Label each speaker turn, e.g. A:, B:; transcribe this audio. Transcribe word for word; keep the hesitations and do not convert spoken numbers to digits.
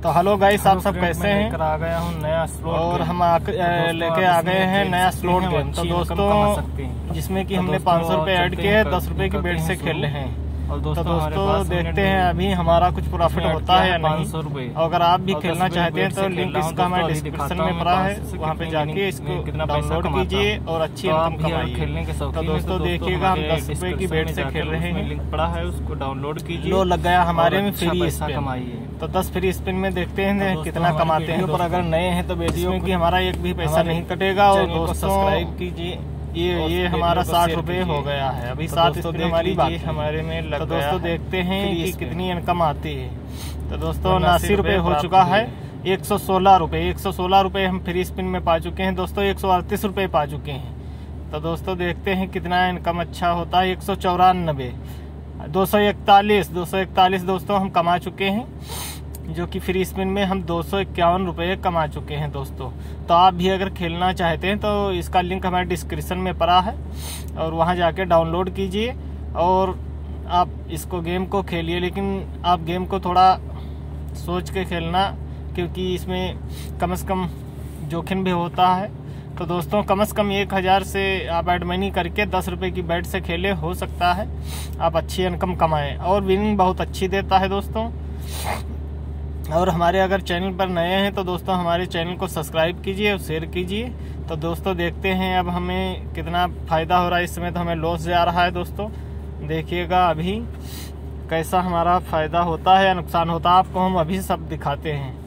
A: तो hello guys, आप सब कैसे हैं?
B: लेकर आ गया हूँ नया स्लॉट
A: और हम लेके आ गए हैं नया स्लॉट गेम। तो दोस्तों जिसमें कि हमने पाँच सौ रुपये ऐड किए, दस रुपए की बेट से खेल रहे हैं। और दोस्तों, तो दोस्तों देखते हैं अभी हमारा कुछ प्रॉफिट होता है या नहीं। अगर आप भी खेलना चाहते हैं तो लिंक इसका हमारे डिस्क्रिप्शन में पड़ा है, वहाँ पे जाके इसको डाउनलोड कीजिए और अच्छी इनकम कमाइए। खेलने के तो दोस्तों देखिएगा, हम दस रुपए की बेट से खेल रहे हैं। लिंक पड़ा है, उसको डाउनलोड कीजिए। लो लग गया हमारे में फ्री स्पिन कमाइए। तो दस फ्री स्पिन में देखते हैं कितना कमाते हैं। पर अगर नए हैं तो वीडियो की हमारा एक भी पैसा नहीं कटेगा। और दोस्तों सब्सक्राइब कीजिए। ये ये हमारा साठ रुपए हो गया है अभी। सात तो हमारी बात हमारे में लग तो दोस्तों देखते हैं कि कितनी इनकम आती है। तो दोस्तों अस्सी रुपए हो चुका है। एक सौ सोलह रुपए एक सौ सोलह रुपए हम फ्री स्पिन में पा चुके हैं दोस्तों। एक सौ अड़तीस रुपए पा चुके हैं। तो दोस्तों देखते हैं कितना इनकम अच्छा होता है। एक सौ चौरानबे दो सौ इकतालीस दो सौ इकतालीस दोस्तों हम कमा चुके हैं, जो कि फ्री स्पिन में हम दो सौ इक्यावन रुपये कमा चुके हैं दोस्तों। तो आप भी अगर खेलना चाहते हैं तो इसका लिंक हमारे डिस्क्रिप्शन में पड़ा है, और वहां जाके डाउनलोड कीजिए और आप इसको गेम को खेलिए। लेकिन आप गेम को थोड़ा सोच के खेलना, क्योंकि इसमें कम से कम जोखिम भी होता है। तो दोस्तों कम से कम एक हज़ार से आप ऐड मनी करके दस रुपये की बेट से खेले, हो सकता है आप अच्छी इनकम कमाएँ। और विनिंग बहुत अच्छी देता है दोस्तों। और हमारे अगर चैनल पर नए हैं तो दोस्तों हमारे चैनल को सब्सक्राइब कीजिए और शेयर कीजिए। तो दोस्तों देखते हैं अब हमें कितना फ़ायदा हो रहा है। इस समय तो हमें लॉस जा रहा है दोस्तों। देखिएगा अभी कैसा हमारा फ़ायदा होता है या नुकसान होता है, आपको हम अभी सब दिखाते हैं।